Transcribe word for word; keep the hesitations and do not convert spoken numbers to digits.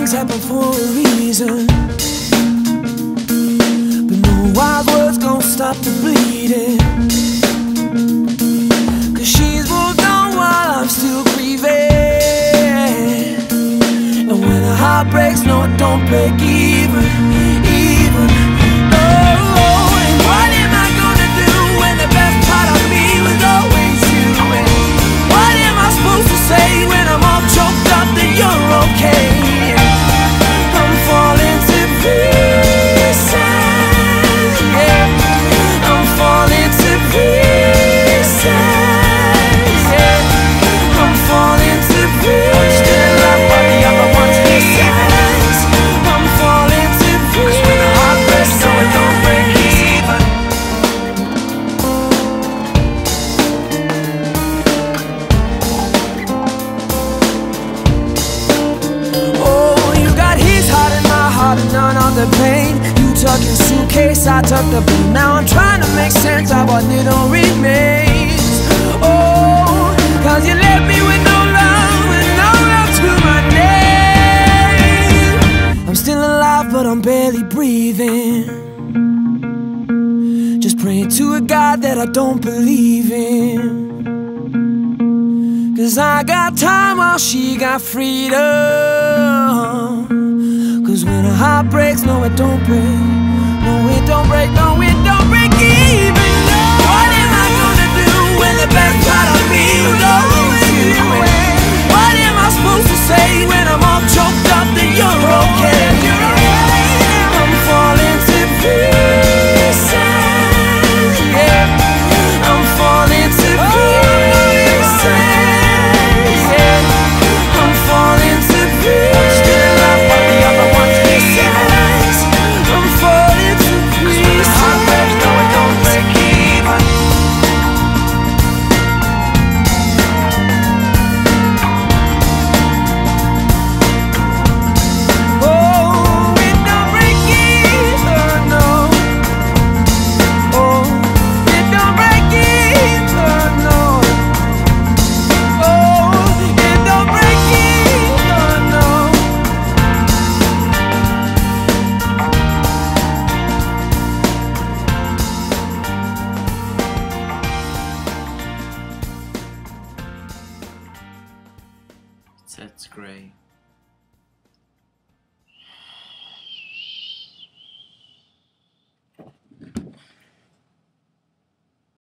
things happen for a reason, but no wise words gon' stop the bleeding. Cause she's moved on while I'm still grieving. And when a heart breaks, no, it don't break even, even. Oh, and what am I gonna do when the best part of me was always you? And what am I supposed to say when I'm all choked up that you're okay? I'm falling to pieces, yeah. I'm falling to pieces, yeah. I'm falling to pieces. I'm still alive while the other one's missing. I'm falling to pieces. 'Cause when the heart breaks, no, it don't break even. Oh, you got his heart and my heart and none of the pain. You tuck your suitcase, I tuck the blame. Now I'm trying to make sense of what little remains. Oh, 'cause you left me with no love and no love to my name. I'm still alive, but I'm barely breathing. Just praying to a God that I don't believe in. 'Cause I got time while she got freedom. 'Cause when a heart breaks, no, it don't break. No, it don't break, no, it don't break even.